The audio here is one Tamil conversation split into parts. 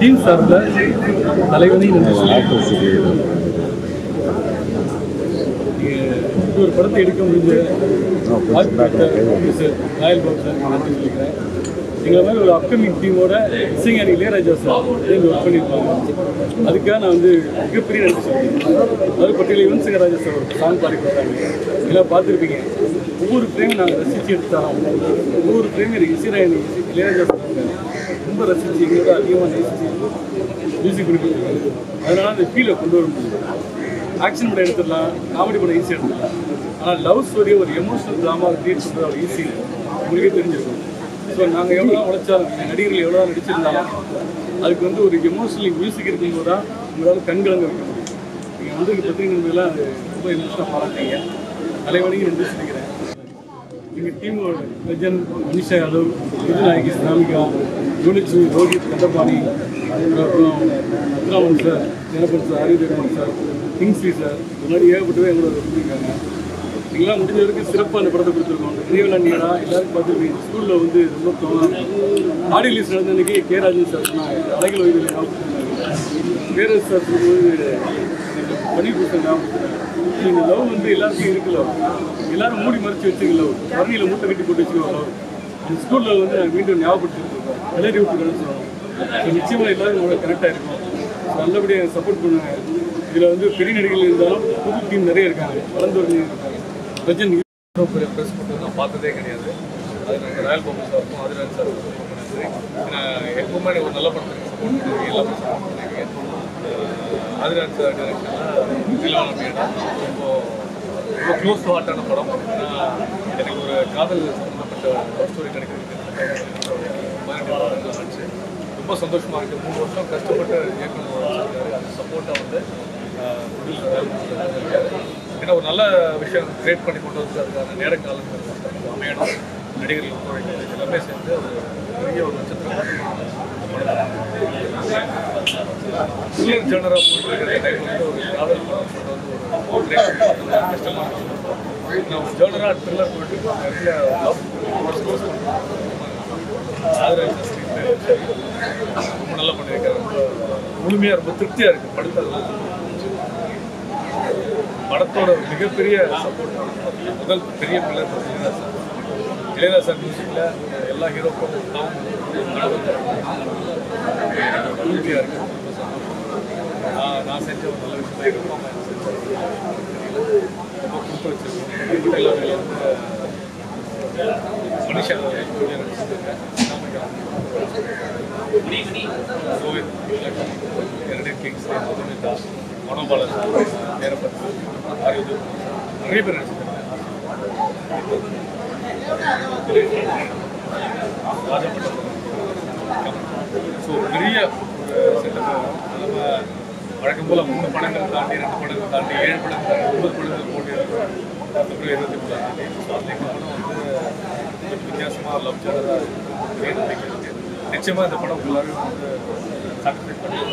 டீம் சார்பில் தலைவனையும் ஒரு படத்தை எடுக்க முடிஞ்ச ராயல் பாபு சார் நன்றி சொல்லிக்கிறேன். எங்களை மாதிரி ஒரு அப்கமிங் டீமோட சிங்கர் இளையராஜா சார் சேர்ந்து ஒர்க் பண்ணியிருப்பாங்க. அதுக்காக நான் வந்து மிகப்பெரிய நன்றி சொல்லியிருக்கேன். அதாவது பட்டியலில் யுவன் சங்கர் ராஜா சார் ஒரு சாங் பாடி கொடுத்தாங்க. எல்லாம் பார்த்துருப்பீங்க. ஒவ்வொரு ஃப்ரேமும் நாங்கள் ரசித்து எடுத்தாலும் ஒவ்வொரு ஃப்ரேமும் எனக்கு இசைராயணி இளையராஜா சார் ரொம்ப ரசித்து எங்களோட அதிகமாக நேசித்து மியூசிக் பண்ணி கொடுத்துருக்காங்க. அதனால அந்த ஃபீலை கொண்டு வர முடியும். ஆக்ஷன் படம் எடுத்துடலாம், காமெடி படம் ஈஸியாக எடுத்துடலாம். ஆனால் லவ் ஸ்டோரியை ஒரு எமோஷனல் ட்ராமா கிரியேட் பண்ணுறது அவ்வளோ ஈஸி உங்களுக்கே தெரிஞ்சிருக்கும். ஸோ நாங்கள் எவ்வளோ தான் உழைச்சாலும் நடிகர்கள் எவ்வளோ தான் நடிச்சிருந்தாலும் அதுக்கு வந்து ஒரு எமோஷனல் மியூசிக் இருக்கும்போது தான் உங்களால் கண்கலங்க வைக்க முடியும். நீங்கள் வந்து பத்திரிகை நண்பர்களாக அது ரொம்ப எமோஷனாக பாராட்டீங்க. தலைவனையும் நன்றி சொல்லிக்கிறேன். எங்கள் டீமோட லெஜன் மனிஷா யாதவ், விஜயநாயகி, ஸ்ராமிகா, யூனிச்சு, ரோஹித், கந்தபாணி, அப்புறம் Abduraman sir, Janaban sir, Haridevan sir, Kingsley sir, இந்த மாதிரி ஏகப்பட்டவே எங்களோட கொடுத்துருக்காங்க. எங்களாம் முடிஞ்ச வரைக்கும் சிறப்பாக அந்த படத்தை கொடுத்துருக்கோம். நினைவெல்லாம் நீடா எல்லாரும் பார்த்துருக்கீங்க. ஸ்கூலில் வந்து ரொம்ப தோணும். ஆடி ரிலீஸ் நடந்த அன்றைக்கி கே ராஜன் சார் சொன்னாங்க அலைகள் ஓய்வில் ஞாபகப்படுத்தினாங்க. பேரரசு சார் சொல்லும்போது பண்ணி கொடுத்த ஞாபகப்படுத்தினாங்க. நீங்கள் லவ் வந்து எல்லாருக்கும் இருக்கு. லவ் எல்லாரும் மூடி மறைச்சி வச்சுக்க. லவ் பரணியில் மூட்டை கட்டி போட்டு வச்சுக்கோ. லவ் அந்த ஸ்கூலில் வந்து நாங்கள் மீண்டும் ஞாபகப்படுத்திட்டு இருக்கோம். எல்லாரையும் விட்டுக்கணும்னு சொல்லுவோம். ஸோ நிச்சயமாக எல்லாரும் உங்களோட கரெக்டாக இருக்கும். நல்லபடியாக சப்போர்ட் பண்ணுவாங்க. இதில் வந்து பெரிய நடிகர்கள் இருந்தாலும் புது டீம் நிறைய இருக்காங்க, வளர்ந்து இருக்காங்க. ரஜன் பெரிய ப்ரெஸ் போட்டு நான் பார்த்ததே கிடையாது. அது நாங்கள் ராயல் பாபு சாருக்கும் ஆதிராஜ் சாருக்கும் ரொம்ப நன்றி. ஏன்னா எப்பவுமே ஒரு நல்ல படத்துக்கு சப்போர்ட் பண்ணுவீங்க, எல்லாமே சப்போர்ட் பண்ணுவீங்க. ஆதிராஜ் சார் நிலவரம் ரொம்ப க்ளோஸ் டு ஹார்ட்டான படம். ஏன்னா எனக்கு ஒரு காதல் சம்மந்தப்பட்ட லவ் ஸ்டோரி கிடைக்கிறதுக்கு ஆச்சு. ரொம்ப சந்தோஷமாக இருக்குது. 3 வருஷம் கஷ்டப்பட்டு இயக்கணும் அது சப்போர்ட்டாக வந்து ஏன்னா ஒரு நல்ல விஷயம் கிரியேட் பண்ணி கொண்டு வந்து அதுக்கான நேரங்காலங்கள் அமையணும். நடிகர்கள் எல்லாமே சேர்ந்து ஒரு பெரிய ஒரு நட்சத்திரம் த்ரில்லர் ஜெனராக போட்டுருக்கிற டைம் வந்து ஒரு காதல் படம் கொண்டு வந்து ஒரு கஷ்டமாக இருக்கும். நான் ஒரு ஜெனராக த்ரில்லர் போயிட்டு நிறைய லவ் ரொம்ப நல்லா பண்ணியிருக்காரு. ரொம்ப முழுமையாக ரொம்ப திருப்தியாக இருக்குது. படத்தில் படத்தோட மிகப்பெரிய சப்போர்ட் முதல் பெரிய பிள்ளை இளையராஜா சார் மியூசிக்கில் எல்லா ஹீரோக்கும் உறுதியாக இருக்கு. நான் செஞ்ச ஒரு நல்ல விஷயம் எங்கள் அப்பா அம்மா ரொம்ப கொடுத்து வச்சிருக்கேன். எல்லாமே வந்து மனிஷா நடிச்சிருக்கேன். ரோஹித், கிங்ஸ், தாஸ், மனோபாலன், ஏறப்பட்டு ஆரோக்கிய நிறைய பேர் நடிச்சிருக்காங்க. ஸோ பெரிய ஒரு செட்டப். நம்ம வழக்கம் போல் 3 படங்கள் தாண்டி 2 படங்கள் தாண்டி 7 படங்கள் தாண்டி 9 படங்கள் போட்டி பிப்ரவரி 23 ஸோ அந்த படம் வந்து வித்தியாசமாக லவ் ஜெனராக இருக்குது. நிச்சயமாக இந்த படம் எல்லாரும் வந்து சாட்டிஸ்ஃபைட் பண்ணி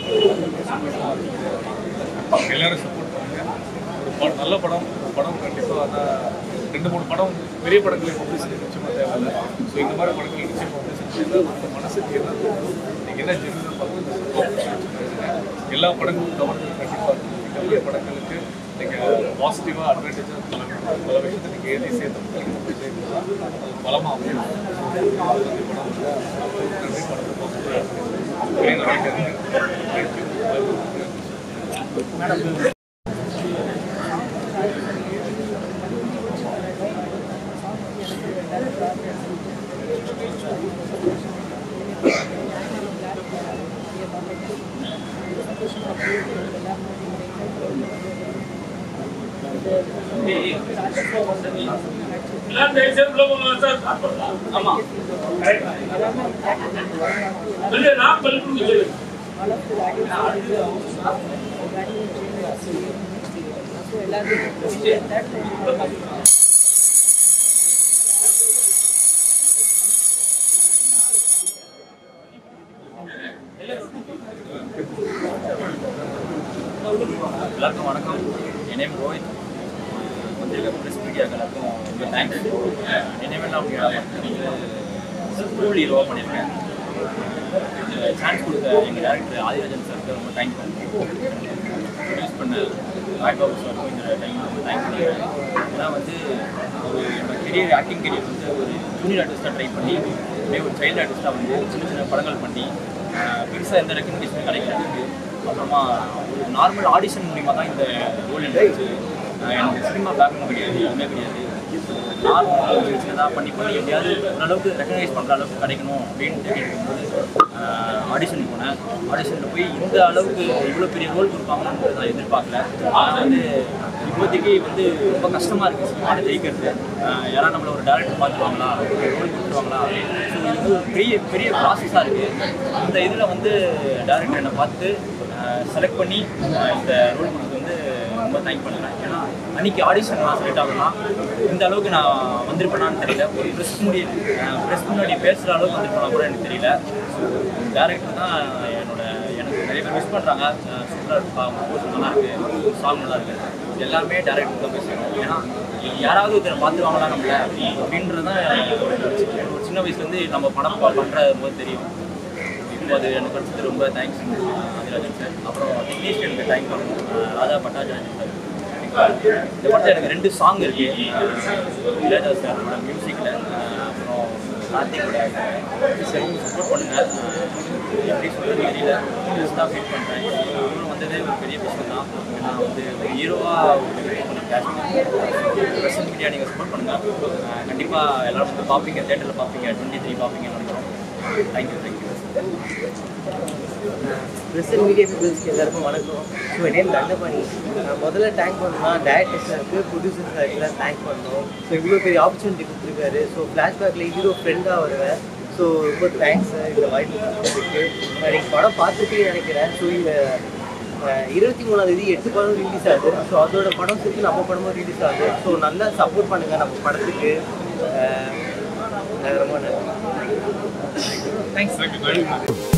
எல்லோரும் சப்போர்ட் பண்ணுங்க. ஒரு நல்ல படம் கண்டிப்பாக ஆனால் 2-3 படம் பெரிய படங்களை பப்ளிசிட்டி நிச்சயமாக தேவையில்லை. ஸோ இந்த மாதிரி படங்கள் நிச்சயமாக பப்ளிசிட்டி உங்கள் மனசுக்கு என்ன நீங்கள் என்ன ஜென்ரல் பார்த்து எல்லா படங்களும் கவர்மெண்ட் கண்டிப்பாக இருக்கும். பெரிய படங்களுக்கு நீங்கள் பாசிட்டிவாக அட்வான்டேஜாக பல விஷயத்தை நீங்கள் எழுதி சேர்த்து பலமாக அமையும். படம் படத்தை பாசிட்டிவாக பெரிய நடக்கிறது. தேங்க்யூ. எல்லாருக்கும் வணக்கம். என் நேம் ரோஹித். Pressmeet எல்லாருக்கும் தேங்க்ஸ். நினைவெல்லாம் ஸ்கூல் ஹீரோவாக பண்ணியிருக்கேன். சான்ஸ் கொடுத்த எங்கள் டேரக்டர் ஆதிராஜன் சாருக்கு ரொம்ப தேங்க் பண்ணுறோம். ப்ரொடியூஸ் பண்ண நாய்பாபு சாருக்கும் இந்த டைம் ரொம்ப தேங்க் பண்ணுறேன். ஏன்னா வந்து ஒரு என்னோட கெரியர் ஆக்டிங் கெரியர் வந்து ஒரு ஜூனியர் ஆர்டிஸ்ட்டாக ட்ரை பண்ணி அப்படியே ஒரு சைல்டு ஆர்டிஸ்ட்டாக வந்து சின்ன சின்ன படங்கள் பண்ணி பெருசாக எந்த ரெக்கமெண்டேஷனும் கிடைக்கிறது. அப்புறமா ஒரு நார்மல் ஆடிஷன் மூலிமா தான் இந்த ரோல் இருந்துச்சு. எனக்கு சினிமா பேக்ரவுண்ட் கிடையாது, எதுவுமே கிடையாது. நார்மல் சின்னதாக பண்ணி எப்படியாவது ஓரளவுக்கு ரெக்கக்னைஸ் பண்ணுற அளவுக்கு கிடைக்கணும் அப்படின்ட்டு இருக்கும்போது ஆடிஷன் போனேன். ஆடிஷனில் போய் இந்த அளவுக்கு இவ்வளோ பெரிய ரோல் கொடுப்பாங்கன்னு நான் எதிர்பார்க்கல. ஆனால் வந்து இப்போதைக்கு வந்து ரொம்ப கஷ்டமாக இருக்குது சினிமாவில் ஜெயிக்கிறது. யாராவது நம்மளை ஒரு டேரக்டர் பார்த்துருவாங்களா, ஒரு ரோல் கொடுத்துருவாங்களா, ஸோ இது ஒரு பெரிய பெரிய ப்ராசஸாக இருக்குது. இந்த இதில் வந்து டேரக்டர் என்னை பார்த்து செலக்ட் பண்ணி இந்த ரோல் கொடுத்து வந்து ரொம்ப தேங்க் பண்ணுறேன். ஏன்னா அன்றைக்கி ஆடிஷன் நான் செலக்ட் ஆகணும்னா இந்த அளவுக்கு நான் வந்திருப்பேனான்னு தெரியல. ஒரு ப்ரெஸ் முன்னாடி பேசுகிற அளவுக்கு வந்திருப்பேனா கூட எனக்கு தெரியல. ஸோ டேரக்டர் தான் எனக்கு நிறைய பேர் மிஸ் பண்ணுறாங்க. சூப்பராக இருக்குப்பா, போஸ்ட் நல்லா இருக்குது, சாங் நல்லா இருக்குது, எல்லாருமே டேரக்டர் தான் பேசணும். ஏன்னா யாராவது ஒருத்தரை பார்த்துருவாங்களா நம்மள அப்படின்றது தான் ஒரு சின்ன வயசுலேருந்து நம்ம படம் பண்ணுற போது தெரியும். இப்போ அது எனக்கு கிடச்சது ரொம்ப தேங்க்ஸ் ஆதிராஜன் சார். அப்புறம் டெக்னீஷியனுக்கு தேங்க் பண்ணணும், ராதா பட்டாச்சாரியன் சார். இந்த படத்தில் எனக்கு 2 சாங் இருக்குது. நீயாதா சாரோட மியூசிக்கில், அப்புறம் கார்த்திகோட சப்போர்ட் பண்ணுங்கள். எப்படி சொல்கிறது தெரியல, பெஸ்ட்டாக ஃபீல் பண்ணுறேன். இவரும் வந்ததே ஒரு பெரிய விஷயம் தான். நான் வந்து ஒரு ஹீரோவாக ப்ரெஸ் மீடியா நீங்கள் சப்போர்ட் பண்ணுங்கள். கண்டிப்பாக எல்லோரும் வந்து பார்ப்பீங்க, தேட்டரில் பார்ப்பீங்க, 23 பார்ப்பீங்கன்னு நினைக்கிறோம். தேங்க்யூ. ப்ரெஸ் மீடியா பீப்புள்ஸ்க்கு எல்லாருக்கும் வணக்கம். ஸோ என் நேம் தண்டபாணி. நான் முதல்ல தேங்க் பண்ணணும்னா டேரக்டர் சாருக்கு, ப்ரொடியூசர் சாருக்குலாம் தேங்க் பண்ணணும். ஸோ இவ்வளோ பெரிய ஆப்பர்ச்சுனிட்டி கொடுத்துருக்காரு. ஸோ ஃப்ளாஷ்பேக்கில் ஹீரோ ஃப்ரெண்டாக வருவேன். ஸோ ரொம்ப தேங்க்ஸ் சார் இந்த வாய்ப்பு கொடுத்ததுக்கு. நான் நீங்கள் படம் பார்த்துட்டே நினைக்கிறேன். ஸோ இதை 23ஆம் தேதி 8 படம் ரிலீஸ் ஆகுது. ஸோ அதோட படம் சேர்த்து நம்ம படமும் ரிலீஸ் ஆகுது. ஸோ நல்லா சப்போர்ட் பண்ணுங்கள் நம்ம படத்துக்கு. ரொம்ப நன்றி. தேங்க்ஸ்.